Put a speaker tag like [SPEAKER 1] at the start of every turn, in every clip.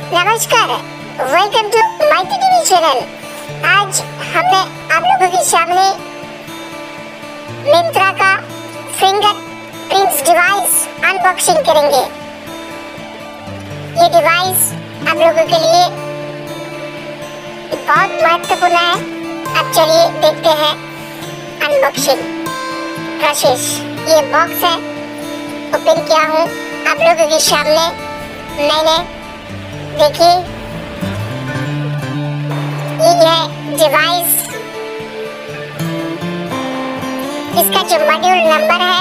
[SPEAKER 1] नमस्कार, welcome to mighty TV channel. आज हमने आप लोगों के सामने मिंत्रा का फिंगरप्रिंट्स डिवाइस अनबॉक्सिंग करेंगे। ये डिवाइस आप लोगों के लिए बहुत महत्वपूर्ण है। अब चलिए देखते हैं अनबॉक्सिंग प्रोसेस। ये बॉक्स है, ओपन किया हूँ आप लोगों के सामने। मैंने देखिए ये है डिवाइस। इसका जो मॉड्यूल नंबर है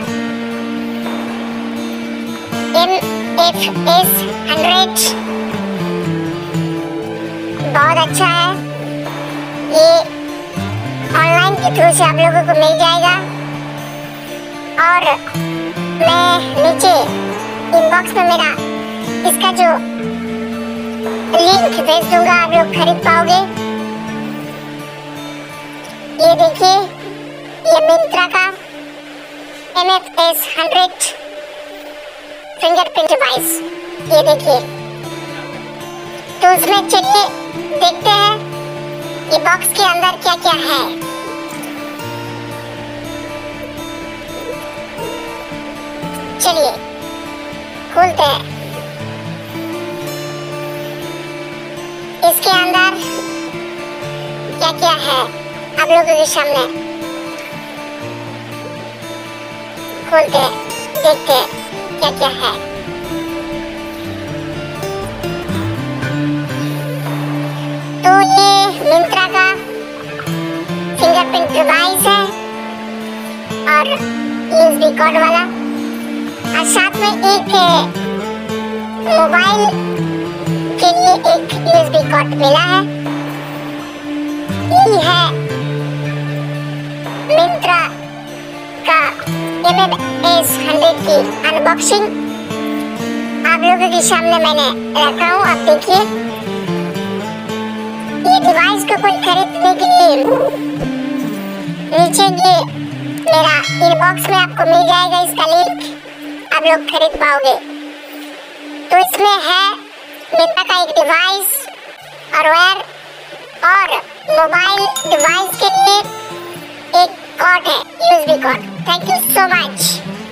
[SPEAKER 1] MFS 100, बहुत अच्छा है। ये ऑनलाइन के थ्रू से आप लोगों को मिल जाएगा और मैं नीचे इनबॉक्स में मेरा इसका जो लिंक भेज दूंगा, आप लोग खरीद पाओगे। ये देखिए, ये मिंत्रा का MFS 100 फिंगरप्रिंट डिवाइस। ये देखिए, तो उसमें चलिए देखते हैं ये बॉक्स के अंदर क्या क्या है। चलिए खोलते हैं। इसके अंदर क्या क्या है आप लोगों के सामने खोलते हैं, देखते हैं क्या क्या है। तो ये मिंत्रा का फिंगरप्रिंट डिवाइस है और USB कॉर्ड वाला, और साथ में एक मोबाइल के लिए एक USB कॉर्ड मिला है। ये है मिंत्रा का MFS 100 की अनबॉक्सिंग आप लोगों के सामने मैंने रखा हूँ। आप देखिए, ये डिवाइस को कोई खरीदने के लिए नीचे ये मेरा इनबॉक्स में आपको मिल जाएगा, इसका लिंक आप लोग खरीद पाओगे। तो इसमें है मिंत्रा का एक डिवाइस और वायर और मोबाइल डिवाइस के लिए एक कॉर्ड है, USB cord. Thank you so much.